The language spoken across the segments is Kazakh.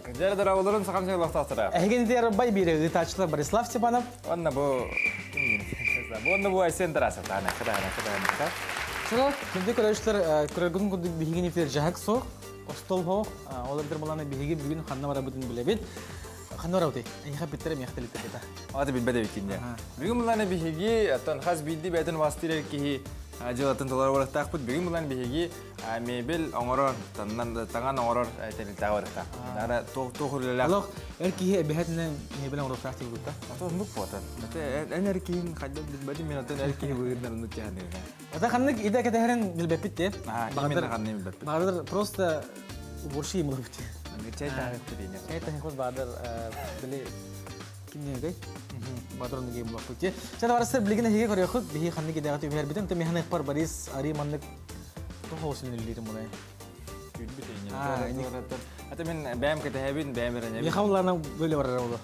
Жардар ауылырын сақамсың лақтақтыра. Әгендер бай бері ғытачылы Борислав Степанов. Онна бұл... Онна бұл айсен тұрасы. Қыдағына. Шыны, күнде көрәшілер көрәгін күнді бейген ефтер жағық соқ, остол хоқ, олардар боланы бейге бүгін қанна бара бұдың білебет. Қанна бара бұдай, әйіға біттерім яқтылықты бета. Аты білбәді бекенде. Бүгін бұланы бейге, аттан қаз білді бәтін вастырер кейі Жылатын толар орықтақ бұд, бүгін бұлан бейге мебел оңырор, таңан оңырор тәлілтағы орықтақ. Ара тоқырлылақ. Аллах, әркейі әбіхәтінен мебел оңырықтақ тегі бұдта? Аты мұқ бұтын. Ән әркейін қайдан білбәді мен атын әркейі бұйырдан ұнық жағанды. Ата қаннық ида кәтәхәрін білбәппет де? Именно қаннын білбәппет. Бағадар просто уборши емілі бітті. Чай тағықты дейіне. Чай тағықты бағадар білі кімнен өгей? Бадырын гейм блок пути. Чада варастар билигине хиге көрөй хут, бихи ханны гидагаты үбер битен, то механик пар Борис Ари маннык тохосун илдирим мулай. Күлбүт эйне. Ата мен бәм кетебин, бәм берене. Мехаулларның бөлө барар болду.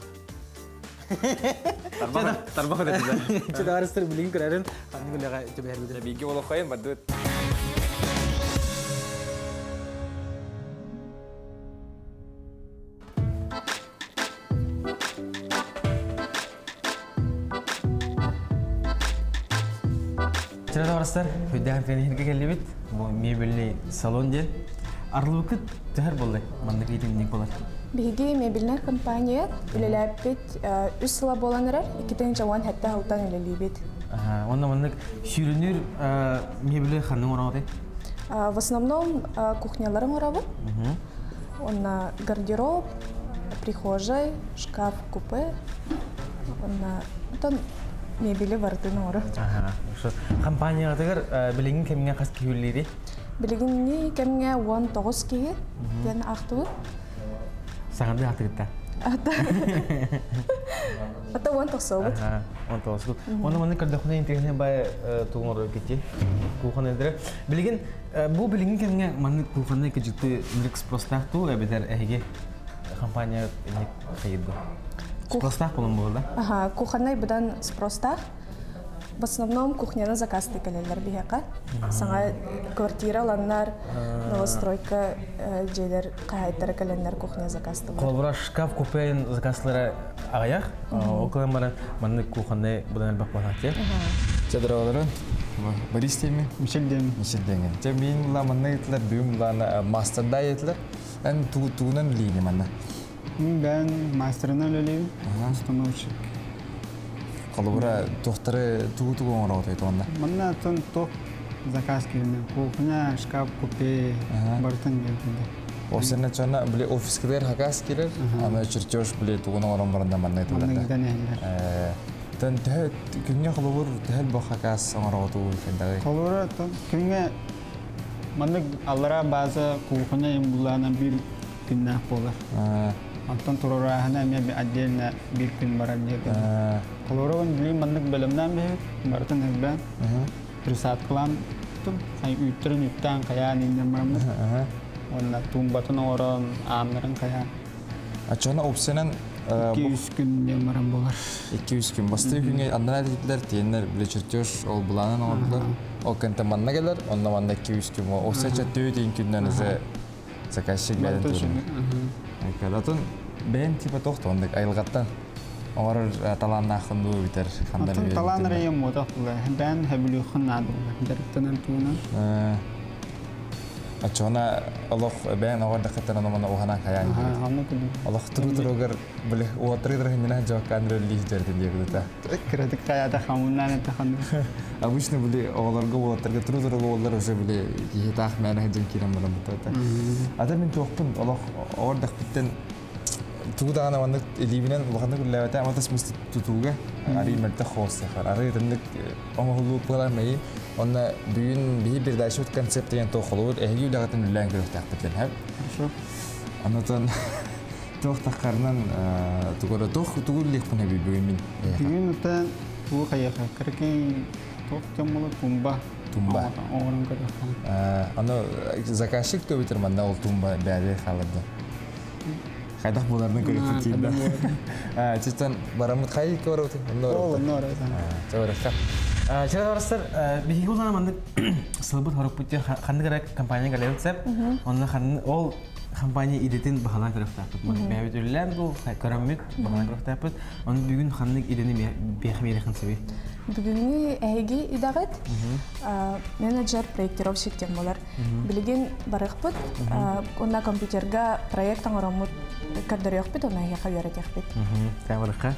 Тарбак деді. Чада варастар билигин көрөрүн, ханны гидага үбер битен. Биге болуп коюн, бадыт. Чада варастар, хөйдәһән кенеһирге келебит. Бу мебельный салон дел. Арлыбыкыт тәһәр булды. Мандык итем ник булар. Биги мебельный компания үлеләппет 3 сыла боланырар, 2 жаван хәтта халтан үлелебит. Онда мандык сүрүнүр мебель ханның орады. В основном кухняларың орабы. Онна гардероб, прихожая, шкаф, купе. Онна тон мебели бардын оры. Компанияға тегер білігін кемге қас кейулері? Білігін кемге 19 кейі, ден ақтығы. Сағанды аты күтті? Ата 19 бұд. 19 бұд. Оны мұны көрдіқіне интегіне бай туғын оры кетті. Куған өндірі. Білігін, бұл білігін кемге мұны куғанды көжікті мүлік спростақ тұу, әбетер әйге компания қайырды. Спростах болын болды? Куханнай бұдан спростах. В основном кухняны заказ текелелер бігеқа. Саңа квартира ланнар, новостройка жейлер қайттары кәленлер кухня заказ текелер. Қолбыра шкаф купейін заказлары ағаяқ. Оқылан бары мәнді куханнай бұдан әлбақ бағат, е? Чадыра олары? Борис деймі? Мишель деймі. Мишель деймі. Тем бейін бұла мұнна етілер, бүйін бұланы мастерда етілер. Ән туғынан білейіне мұнна? Ben master'ını öyleyim. Ustanavчик. Қалыбыра тоқтары туғы оңыра отайды онда? Бана тон тоқ заказ келді. Кухня, шкаф, купе, бартын келді. Осыны чана біле офискілер хакас келер, ана чертеж біле туғын оңыран барында манна етілер. Манна гиден әйлер. Тен күнге қалыбыр тәл бұл хакас оңыра отуы үлкендағы? Қалыбыра күнге манна аллара базы кухня ембулана бір күннәк болар. Антон турурахана мен отдельно bir gün барар деді. Қалуырын білейін мандық бөлімнен бейіп, бартын әббән. Присат қылам, қай үйттірін үйттен қаян еңден барамды. Онда туңбатын орын, амырын қаян. Ачана опсенен 200 күнден барам болар. 200 күн. Басты күнге андына әдетілер, тейінлер біле чертеж ол бұланын оңырдылар. Ол кәнті манна келер, онда манда 200 күн. Опсе чәтті өйдейін күннен өзі заказчик бәдін тұрын. Кадатын бән типа тоқты ондық айылғаттан. Оғарыр таланна қынду бітер. Талан рейім отақ бұлай. Бән әбілі қыннады бұлай. Дәріптенен туынан. Ачуана олық бән оғарды қаттан онымана оғана қаян. Олық тұру-тұруғыр білі уатыры-тұры хендена жоққан рөлі жерден дегі дұта. Кіредік қаяда қамыннан әті қанды. Обычно были оларға уатырға тұру-тұруғы олар уже білі ехетақ мәні хеджен керем барам бұта. Ада мен тоқпын олық оғардық біттен туғдағана вандық елейбінен бұлғандық үлләуәті амата смысты тұтуға арый мәрті қоғысы қар. Арый рындық оңығылуы бұлар мәйі, онна бүгін бейі бір дайшы өт концепт деген тоқылуыр әйгі үләғатын үлләң көріқтақ бітлен әп. Анатан тоқтаққарынан тұғыр лекпін әбі бүгін мен. Бүгін өттен туғы қаяқа кіркен тоқ кеммілі тумба. Тумба? Оғырын көріқтан. Аны заказчик төбетір манда ол тумба бәрі қалырды. Қайдақ боларының көректі кейді. Честен барамыд қай екі бар өте? Ол, ұнны орайдан. Жауырыққа. Чера барыстар, бихи улана мандык сылбыт хорок путте ханны компания галерат сәп, онна ханны ол компания идетин бахана кырыктапыт. Бәбит үллән бу көрәммит бахана кырыктапыт. Оны бүгүн ханны идени бехмерехин себе. Бүгүнкү әйги идагат менеджер проектировщик тем болар. Билген барыкпыт, онна компьютерга проект аңарамыт кадырыякпыт, онна яка өйрәтәкпыт. Тәбәрәкә.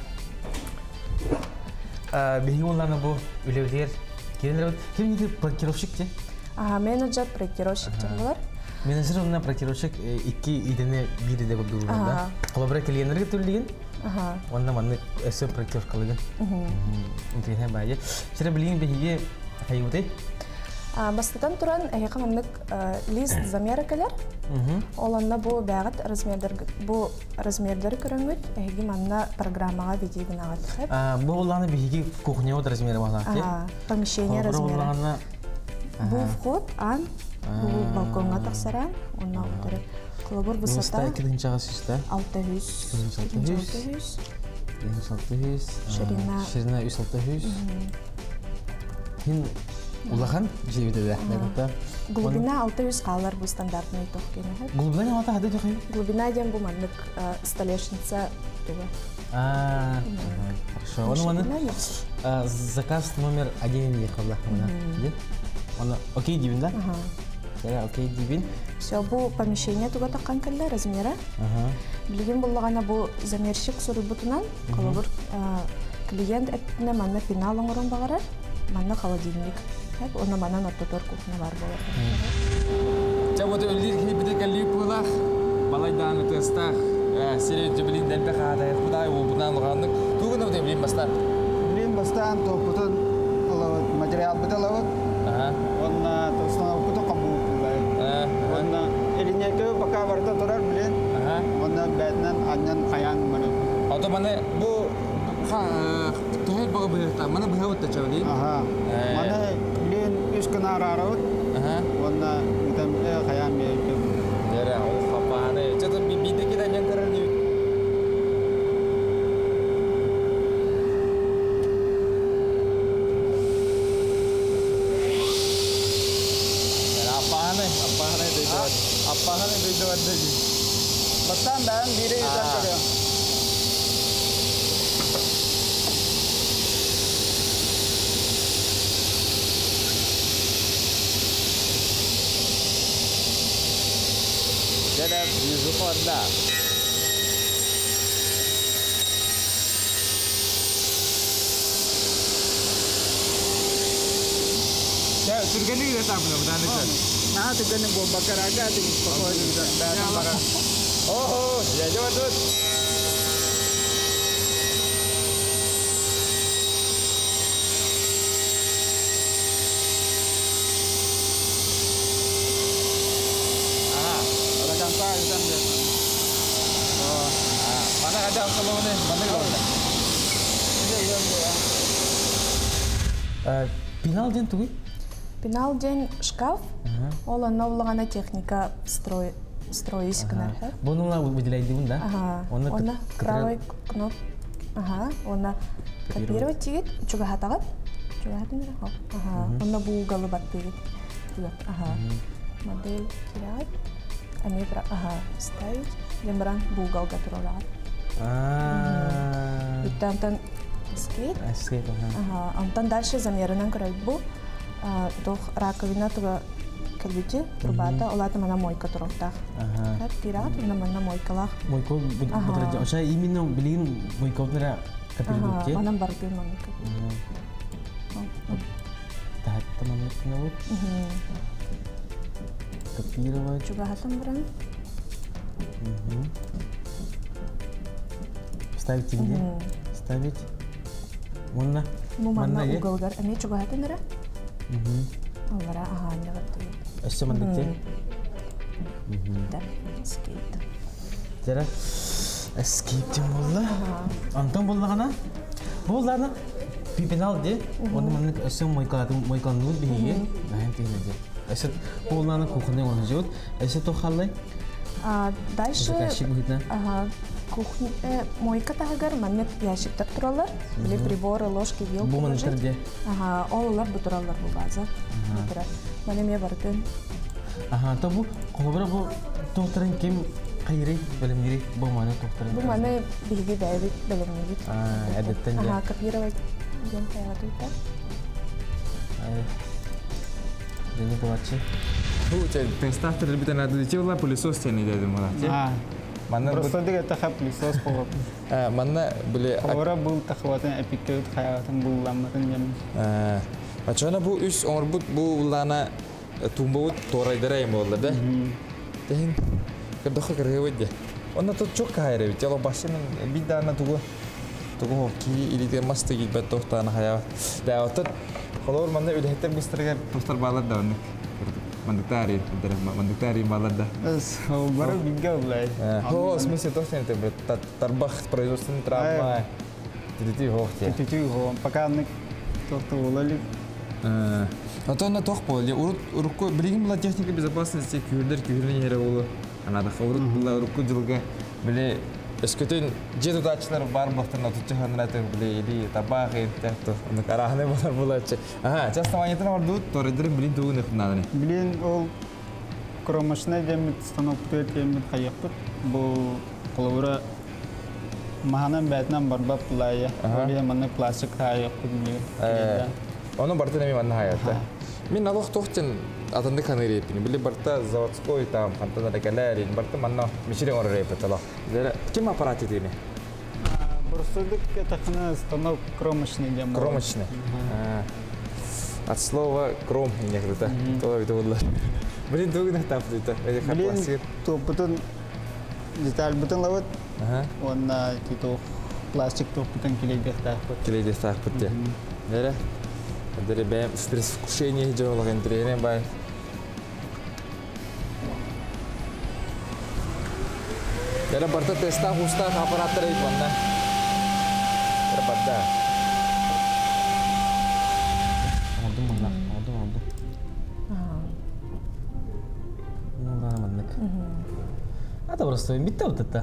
Бихи улана бу үләүләр кирендер. Ким дип проектировщик те? Менеджер проектировщик тем болар. Менеджер онна проектировщик икки идене бири деп булганда. Коллабора келгәннәргә түллеген. Онна манны эссе проектировкалыгы. Интернет бае. Шәһәр билген бихиге хайыты. Бастан туран әйәкә маннык лист замеры келер. Оланна бу бәгат размерләр көрәмәт, әйге манна программага видеоны агат. Бу уланы бихиге кухня размеры була. Помещение размеры. Бу вход ан бу балконга таксара, онна утырып. Колобор высота 600. Ширина 600. Хин улахан җибедә дә. Глубина 600 калар бу стандартный тохкене. Глубина ата хәдә тохи. Глубина дем бу маннык столешница туга. Хорошо. Оны заказ номер 1 ехала. Она окей дибин да? Окей дибин. Все, бу помещение туга таккан келле размеры. Билген буллагана бу замерщик сурыбытынан, колобор клиент әпне манна пенал оңорон багара, манна холодильник. Хәп оны манна оттотор кухня бар булар. Чабот өлдир хибиде калли булах. Балайдан тестах. Сире җибилин дәлбә хада, Худай бу будан лгандык. Тугын да билин бастан. Билин бастан то бутан материал буталават. Онна тостан бутан кабу. Онна элинеке пока варта турар билин. Онна бәтнән аннан каян маны. Ото мане бу тохет бага быта, мане быхават та чавли. Мане билин ишкана рарават. Онна митам каян мейке. Дера о хапане. Чата биде кидан янтарар ди. Apahane beda ada ji. Bastan dan diri itu ada. Jadi Yusuf ada. Ya, surga ni dah tak benar-benar ni. Nah, tu kan bom bakar agak tu pokoknya dah barang. Oh, ya jawab tu. Ada gampang kan dia. Mana ada kalau ni? Mana kalau? Пенал ден тугы? Пенал ден шкаф. Ола новлагана техника строить кенар. Бунула выделяйды бунда? Она правой кноп. Она копировать тигит, чуга хатагат. Чуга хатыныр. Она бу угалы бат тигит. Модель кират. Ами ставить. Дембран бу угал гатуралат. Антан скейт. Антан дальше замеренан крайбу. Дох раковина туга калбити трубата, олата мана мойка турохтах. Хәп кират, мана мойкалах. Мойка бутырҗа. Аша именно билин мойкалара капилбитте. Анан бар бир мойка. Тахта мойка вот. Копировать. Чуга хатам бран. Ставить где? Ставить. Манна. Манна уголгар. Ами чуга хатанара? Аллара не готовит. Что man dikte? Да, скейт. Жара скейт болла. Антон боллагана. Боллана пипенал де. Оны мен өсөм мойкаланды биге. Мен тегеде. Эсет боллана кухня оны жот. Эсет то халлай. Дальше Кухня мойка тагар маннет ящиктер туралар. Биле приборы, ложки, вилки. Бу мантерде. Ага, олар бу туралар бу база. Бутура. Мане ме бардын. Ага, то бу колобра бу тохтарын ким кайры белемнери бу маны тохтарын. Бу мане биги дайбит белемнери. Әдеттен же. Ага, копировать ден каятыйта. Дени булачы. Бу тестатор битен адычы була пылесос тени дедим була. Манна Просто диге тахап лисос болот. Манна биле Ора бул тахватын эпикет хаятын булламатын ям. Ачана бу үс орбут бу улана тумбут торайдырайм болду да. Тен кырдахы кыргыбыды. Онна то чок кайры, тело башынын бидана тугу ки илиде масты гилбет тохтаны хая. Да отот холор манна үлехтер бистерге тустар балар да онны. Мандуктари балада. Бары бигге улай. В смысле то, что это тарбах производственный травма. Тити хохте. Тити хо, пока не то улали. А то на тох поле. Урку бригим была техника безопасности, кюрдер не револу. Она да урут была урку дилга. Били эскетен жету дачалар бар бахтан атучхан нате били или табах это на карахне была. Ага, часто они там ордут, то редер блин тугу не хнадане. Блин, ол кромашна демит станок демит хаяпт. Бу колора маханан бетнам барбап лая. Били манна пластик хаяпт били. Оно барты неми манна хаята. Мин налог тохтен атанды каныри пини. Били барта заводской там хантана рекалери. Барта манна мишире он репетала. Кем аппарат это не? Просто это хна станок кромашный дем. Кромочный. От слова кром не где-то. То это вот. Блин, дугна там это. Блин, то потом деталь бутон лават. Он на тито пластик то потом килейдестах. Килейдестах потом. Да? Это бэм стресс вкушение делала гентрение бай. Jadi berarti testa khusus aparatur itu mana? Terpada. Oldu mana? Oldu. Noldan manlık. Ata просто bitti o tata.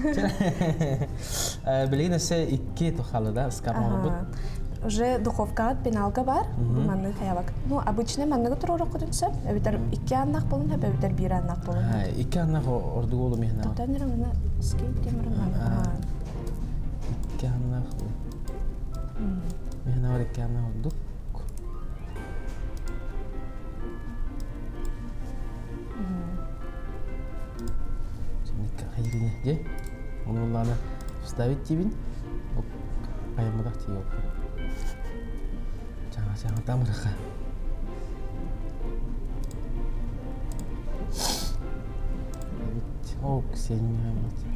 Bilgin ise iki tohalı da скармал bu. Уже духовка пеналка бар. Манны хаябак. Ну, обычно манны туруру кудунса. Эбитер 2 аннак болун, эбитер 1 аннак болун. 2 аннак орду болу мехна. Татаныр мына скейт темирин манны. 2 аннак. Мехна бар 2 аннак орду. Şimdi hayırını ye. Onunla вставить тебе. Ayamadak diyor. Jangan tamu mereka. Oh, kesini.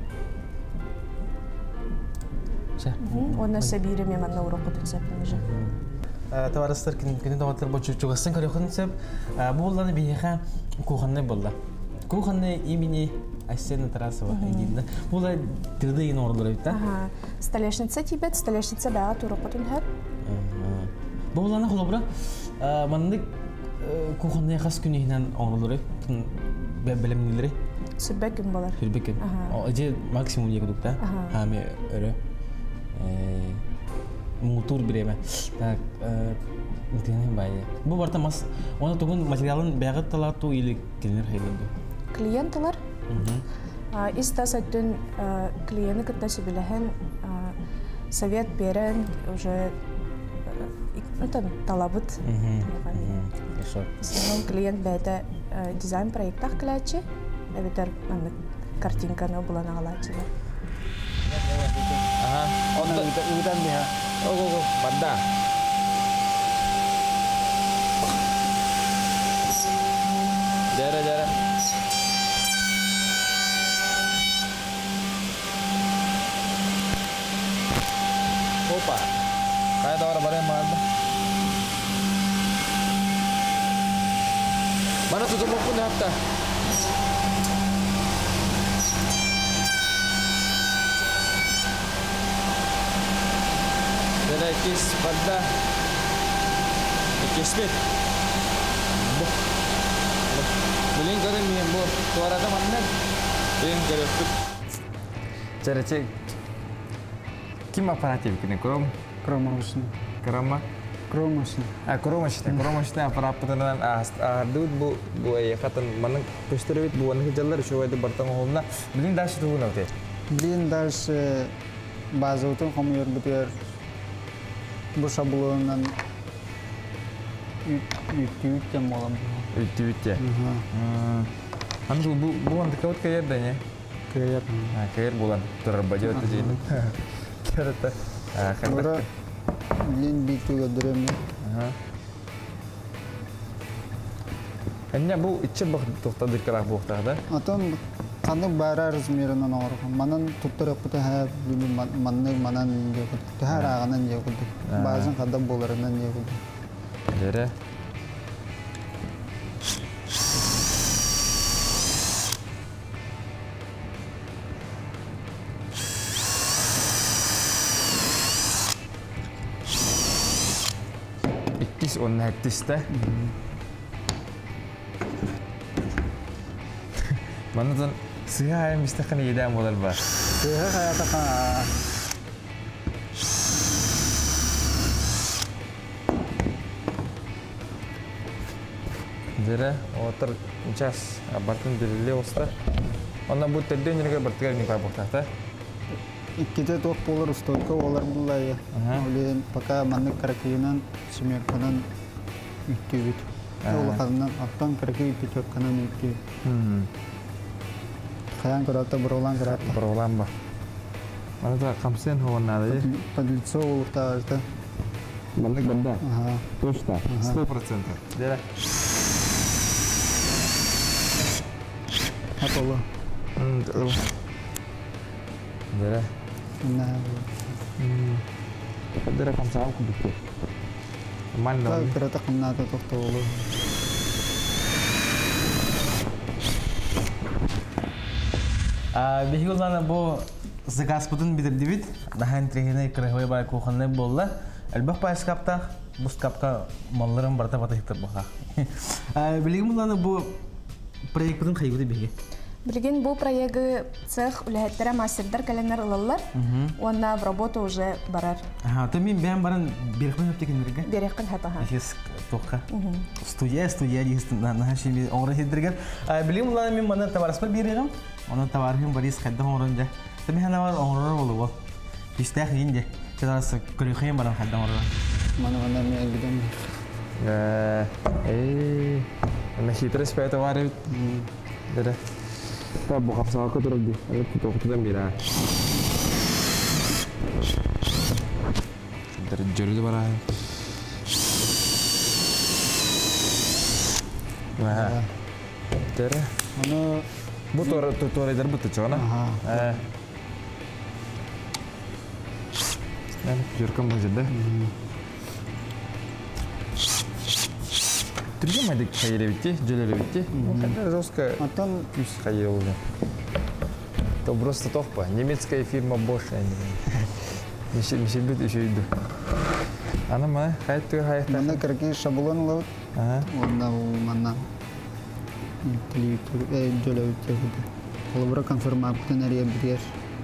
Он собирает меня на урок тут запомнишь. Товарищlar кино даватыр бочугасан көрөкөн сеп. Булланы бияха куханны булла. Куханны имени Асена Тарасова идинде. Була тирде ин ордор бит. Ага. Столешница тибет, столешница бага турок бүтүн хат. Булланы холобра. Манны куханны хас күнүнөн ордор бит. Белемнилери. Сүббекин болар. Сүббекин. Эже максимум егдук да. Хаме өрө. Мутур биреме. Так, динен байы. Бу барта мас, оны тугун материалын бягыт талату или клиент хайланды. Клиентлар. Истасаттын клиенты кытта билеген совет берен уже это талабыт. Основном клиент бәйдә дизайн проекттах киләче. Әбетер картинканы булана алачылар. Ага. Udan dia. Oh, pada. Jara. Opa. Kayak ada orang bareng mana? Mana tutup pun hafta? Kis pada kismet biling kare mi bo tuara da manna biling kare Жарачи ким аппаратив кини кром Кромашин. крама Кромашин. кромашта аппарат путанан ардут бу ай хатын манын көстөрөбүт бу аны жаллар шойды бартан холна билин даш тугуна те Блин, дальше базовый хомер бутер bu şablonundan yüklüyken mi olan bu? Ütü. Hani bu anda kavut kayar da ne? Kayar. Kayar bulan terbaca itu jadi. Kereta. Sonra bilin bitu gadırım. Hanya bu içe bak doktor dikkarak bu da. Atam kanık bara razmerinden olur. Manan tutturak putu her bilin manan yakıt. Her ağanan yakıt. Bazen kadar bolarından yakıt. Dere. İkis onun hattiste. Manatan sihaya mistakkan yedam modal bar. Sihaya kayakkan. Dere, otor cas abartın dilli olsa. Ona bu tedden yerine bertigal ni kabuk tahta. İkide tok polar ustayka olar bullaya. Öyle paka manlık karakiyinan simerkanan üttübüt. Ola kadından attan karaki üttübüt kanan üttübüt. Kayan karata berulang karata. Berulang bah. Mana tu kamsen hawan nada je. Padilso ulta arta. Manlık benda. Terus tak. 100%. Dere. Hatola. Dere. Nah. Dere kamsa aku buku. Man Tak dong. karata kamna ta tok tolo. Бихилдан бу загаспутун бидирдибит. Дахан трехине крехой бай куханне болла. Элбах пайскапта бускапка малларын барта бата хиктер баха. Билигимулдан бу проекттин кайгыды биги. Билген бу проекты цех үләһәттәре мастердар календар ылалар. Онна в работу уже барар. То мин бәм баран бирхман аптекенлерге. Береккан хатаха. Хис тоққа. Студия дигестен на шими оңра хиддергер. Билигимулдан мин мана таварспа бирегем. Onun tavarhım baris kadda horonja. Tabi hana var onror bolu bol. İşte yince. Çadarası körükhayım baran kadda onror. Mana mi agdam. Masih terus sepeda warit. Dere. Kita buka pesawat ke terus di. Ada kita mira. Dari jari tu barang. Wah. Dere. Mana Bu tutorial betul cona. Yani jurkam bujada. Terus mana dik kaya lebih, jual lebih. Kadang roska. atan Плюс kaya уже. То просто топа. Немецкая фирма Bosch. Мишель бит еще иду. Она мана хайт tu хайт. mana karaki şablon laut. Onda mana jual kalau berapa konfirmasi dari biar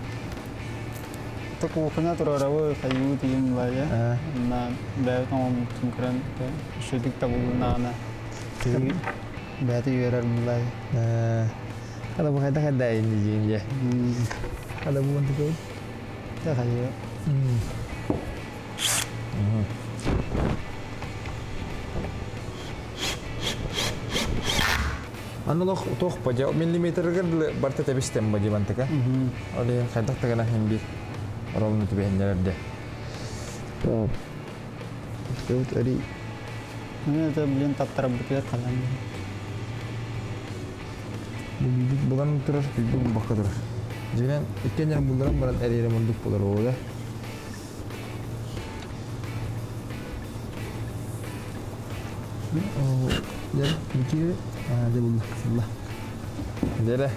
tak bukannya terlalu kayu tim lah ya nah dari kamu cengkeran syuting tabung nana jadi berarti biar mulai Kalau bukan ada ini je. Kalau bukan tu tak kayu Anu loh tuh pajak milimeter kan berarti tapi stem baju mantek kan? Oleh kadang terkena hembir orang itu behanya ada. Oh, itu tadi. ini ada belian tak terberkir kalan Bukan terus itu bakal terus. Jadi ikan yang bulan berat area menduk pulau roda. Oh, jadi mikir. Dia boleh sebelah. Dia dah.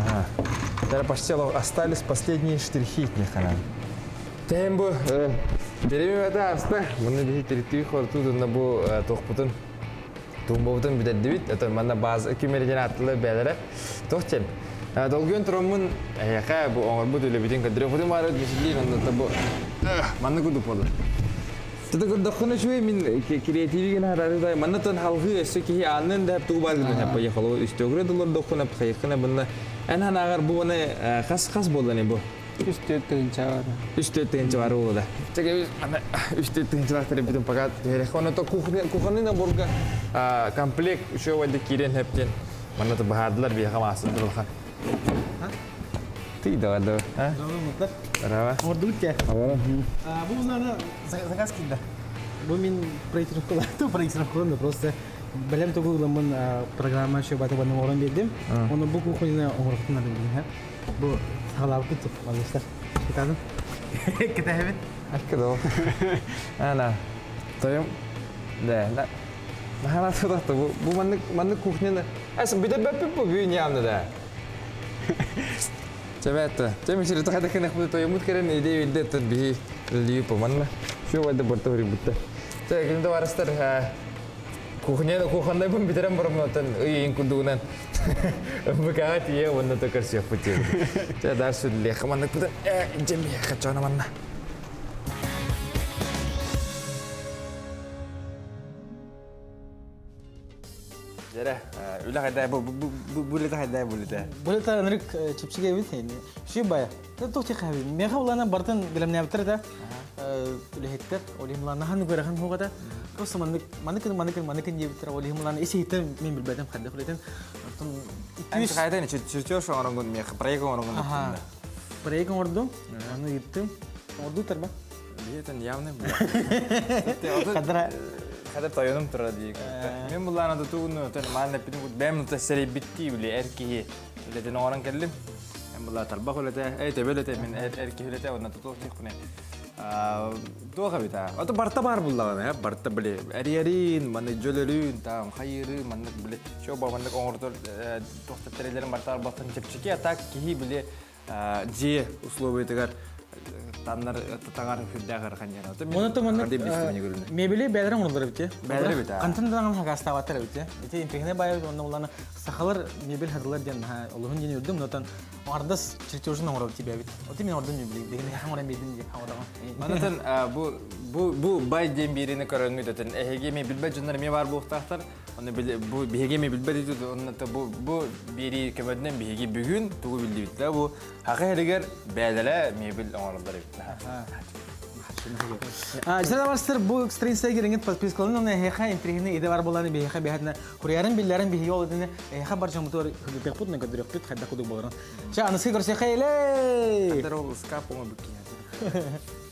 Теперь остались последние штрихи от них. Тембо Береме бата аста. Мына бихи теритиги хорту дунна бу тохпутун. Тумбовтун бидердибит. Это мана база кемерден атлы бәләре. Тохчен. Долгөн тромун яка бу оңор бу деле биден кадре фоды мары дисили нанда бу. Манны куду пола. Тэдэг дохны шуй мин креативиген харарыдай манна тон халгы эссе ки аннын да тубар гына хап яхало истөгрө доллар дохна хайкына бунна ана нагар бу не хас болданы бу. Üstettiğince var o da. Çünkü üstettiğince var tabii bütün fakat onu da kuhunun da burga komplek şu vade kiren hepten. Mana da bahadlar bir hamasın durulhan. Tidak ada. Ha? Berapa? Ordu ya. Bu bunlarda zakaz kimde? Bu min proyektir kuruldu. Просто Belem to Google'ın programı şu batı bana oran dedim. Onu bu kuhuna oranına dedim. Bu halal kutu arkadaşlar. Kitabın. Kitabın. Akıdo. Ana. Toyum. De. Hala sudah tuh. Bu mandık kuhnya. Bir de bu büyüğün yanında da. Coba tuh. Coba sih itu kata kena kutu toyum keren ide tuh bihi liu pemanlah. Şu ada bertahun ribu. Coba kita warastar. Kuhnya pun biteran bermuatan yang kudunan. Bekat ya warna tukar siapa putih. Jadi dah sudah kemana pun jemi kacau mana. Jadi ulah ada boleh tak ada boleh tak. Boleh tak narik chipsi ke bit ini. Siapa ya? Tentu cek habis. Mereka ulana barten dalam nyabter dah. Oleh hitter, oleh mulana han gue rakan hoga dah. Terus mana kan nyabter oleh mulana isi hitter membil badan kada oleh ten. Ini kaya ni cuci orang gun mereka proyek orang gun. Proyek ordu, mana itu ordu terbang. Dia tu niamnya. Kadar toyonum teradi. Memang mulana tu tu mana pintu bem tu seri bitti boleh erki. Boleh tu orang kelim. Mulana terbang boleh tu. Tebel tu min erki boleh tu. Orang tu cek punya. Dua kali ta. Atau bertabar bulan ya, bertabli. Ari mana jualan tam, khair mana boleh. Coba mana orang tu terlihat bertabar bahkan cek atak kihi boleh je условия tegar tangar hüddagar kanjana. Mana tu mana mebeli belerang olur bite. Beler bite. Kantan tangan hagasta water bite. Itu impekne bayar onu ulana sakhalar mebel hadalar diyen ha Allah'ın yeni ördüm notan ardas çirçojun olur bite bite. Otu min orada mebeli. Degine hamara mebelin diye havada. Mana tan bu bay diyen birini karanmıyor tan. Hege mebel bacunlar me var bu tahtar. Onu bu hege mebel baditu onu ta bu biri kemadnen hege bugün tuğu bildi bite. Bu hakikaten bedele mebel onlarlar bite. Jadi master bu strain saya giringin pas pis kalau nona heka intrihine ide var bolani bi heka bihatna kuryaran billaran bi yol edine heka barca motor berput nega direkt khadda kudu bolan. Cha anasi korse khayle. Antara skap mau bikin.